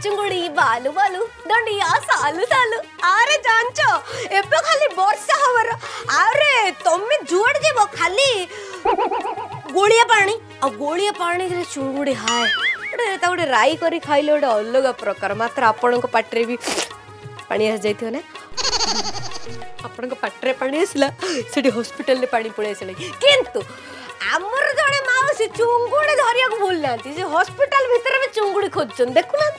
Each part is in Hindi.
चिंगुड़ी बालू बालू दंडिया सालू सालू अरे जानचो एबे खाली वर्षा हवर अरे तमे जुआड़ जेबो खाली गोलिया पानी रे चुंगुड़ी हाय ता गोटे राई करी खाइले गोटे अलग प्रकार मात्र आपण पाटे भी पानी आस जाइथियो ना आपण पाटे पानी आसला से हॉस्पिटल ले पानी पड़े आसला किंतु आमर जड़े माउसी चुंगुड़ी धरिया को भूल नांती से हॉस्पिटल भीतर में चुंगुड़ी खोजछन देखु ना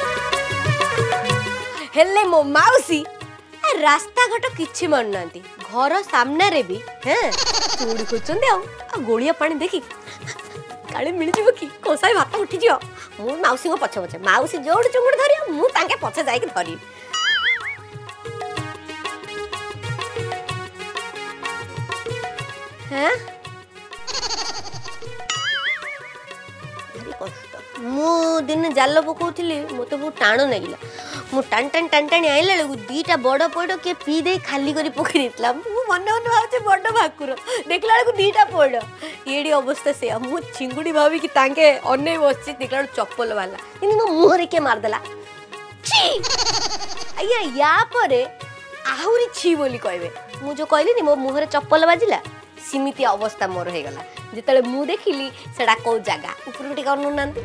हेले मो माउसी रास्ता घाट किछि मन नांती घर सामने रे भी हैं चुंगुड़ी खोजछन आ गोलिया पानी देखी काले मिल जिवो की कोसाई भात उठी जियो मु माउसी को पछ पछ माउसी जोड़ चुंगुड़ी धरिया मु ताके पछ जाई के धरी हैं मु दिन जाल पकाउली मत बहुत टाण नागिला मु टाण टाण टाण टाण आइला बेलू दीटा बड़ पड़ किए पी दे खाली कर पकड़ी देला मु मन मन भावे बड़ भाकुर देखला बेलू दीटा पड़ ये अवस्था से मु चिंगुड़ी भावी कि तांके अने बसी देखला चप्पल वाला इन मो मुहरे के मार देला छी आया या परे आहुरी छी बोली कहबे मु जो कहली नि मो मुहरे चप्पल बाजिला सिमिति अवस्था मोर हो गला जिते मु देखिली सेडा को जगह ऊपर टिका अनुनांती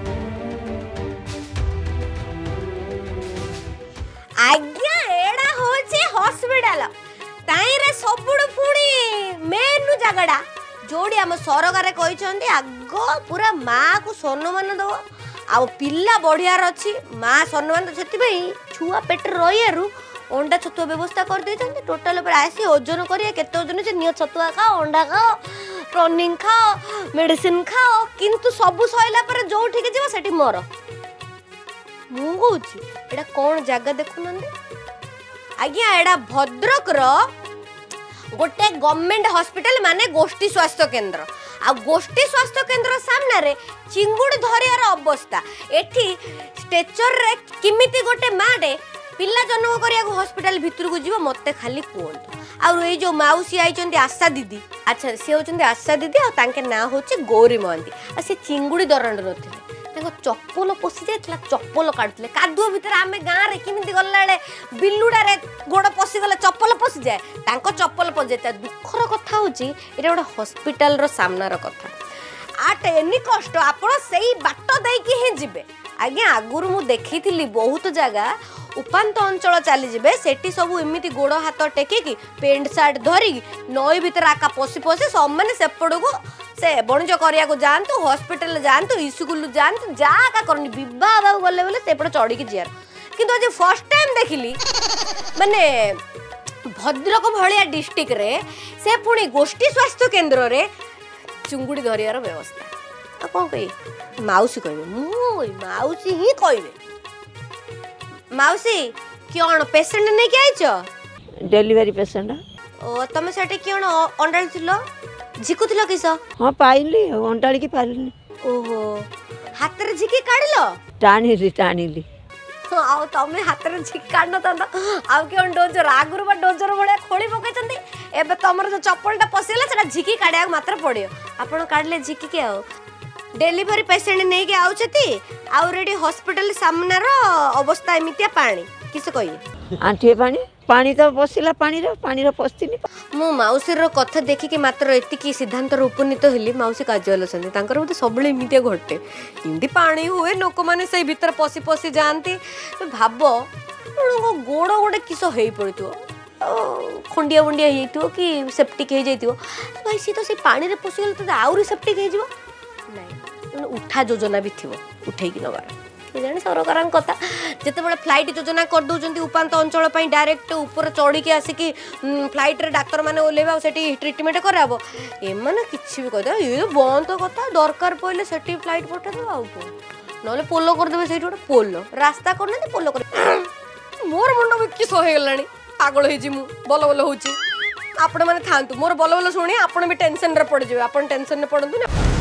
आज्ञा एडा होचे हॉस्पिटल ताई रे सबुड फुणी मेन जगड़ा जोड़ी हम सरकार कहिसंती आगो पूरा माँ को सम्मान दो आ पिला बढ़ियार अच्छी माँ सम्मान से छुआ पेट रही अंडा छतुआ व्यवस्था कर देइछन्ती टोटल पर आसी ओजन करिया केते ओजन जे नियो छतुआ खाओ अंडा खाओ टॉनिक खाओ मेडिसिन खाओ किंतु सब सइला पर जो ठीक जीव सेठी मर मु कहूची एडा कोन जगह देखुनंदी आज्ञा एडा भद्रक रो गोटे गवर्नमेंट हॉस्पिटल माने गोष्ठी स्वास्थ्य केंद्र आ गोष्ठी स्वास्थ्य केंद्र सामने रे चिंगुड़ी धरियार अवस्था एठी स्ट्रेचर रे किमिति गोटे माडे पिला जन्म करिया हॉस्पिटल भितर को जीव मते खाली कहतु आ ये जो माउसी आई आशा दीदी अच्छा सी होती आशा दीदी आ तांके ना होचे गौरी महंती आ से चिंगुड़ी दरंड नथिले चप्पल पशि जाइला चप्पल काटुले कादुआ भितर आमे गाँ रे किमिति गल्ला बेले बिलुडा रे गोड़ पशि गले चप्पल पशि जाए तांको चप्पल पशि जाए दुखर कथा होची एटा गोटे हॉस्पिटल रो सामनार कथा आट एनी कष्ट आपण सेही बाट देकी ही जिबे आज्ञा आगुरु मु देखिथिली बहुत जगह उपांत अंचल चली जिबे सेठी सब एमिति गोड़ हाथ टेकिकी पेंट सार्ट धरिकी नई भितर आका पशि पशि सब माने सेपड़ को से बणिज करिया को जानतु हॉस्पिटल जानतु स्कूल जानतु जा का करनी विवाह बाबू गले बोले सेपड़ चढ़ी जियार किंतु आज फर्स्ट टाइम देखिली माने भद्रक भलिया डिस्ट्रिक्ट रे से पुणी गोष्ठी स्वास्थ्य केंद्र रे चुंगुड़ी धरियार व्यवस्था आ कौन कही माउसी कहबे मु माउसी ही कहबे माउसी क्यों पेशेंट नहीं क्या आइछ डेलीवरी पेशेंट ओ तमे सेठी क्यों अंडाल थिलो झिकुथिलो किस हां पाइली अंडाली की पाइली ओहो हाथ रे झिकी काढलो टाणीली आउ तमे हाथ रे झिकी काढन त आउ क्यों डोजर आगुर बा डोजर भले खोली पकेचंदी एबे तमर जो चप्पलटा पसिला सेटा झिकी काढिया मात्र पडियो आपण काढले झिकी के आउ डेलीवरी पेशेंट नहीं के आउछती ऑलरेडी हॉस्पिटल सामने रो अवस्था एमितिया पानी किसे कही आंठिए पानी तो बसिला पानी रो पस्तिनी मु माउसी रो कथा देखि के मात्र एतिकी सिद्धांत रो उपनीत हेली माउसी काजल सन्ती तांकर बोते सबले एमितिया घटे इमती पानी हुए लोक माने सही भीतर पसी पसी जानती भाबो गोड़ गोटे किस हेई पड़ितो खंडिया बंडिया हेइतो कि सेप्टिक हे जइतो भाई सी तो से पानी रे पसी गेल त आउरी सेप्टिक हे जिवो नहीं उठा योजना भी थी उठे नबार जाने सरकार कथा जिते बड़े फ्लाइट योजना कर दौरान उपांत अंचल डायरेक्ट ऊपर चढ़ी के आसिकी फ्लाइट रे डाक्तर मैंने ओल्लेबा से ट्रिटमेंट कराबो एमाने किछि भी कहदे ये बंद कथा दरकार पड़े से फ्लाइट पठे आउ ना पोलो करदे से पोलो रास्ता करना पोलो कर मोर मुंड भी किस हो गलानी पागल हो मु बल बल होची आपण मैंने था मोर बल बल शुणी आपण भी टेंशन रे पड़ जाए आपण टेंशन रे पड़तु ना।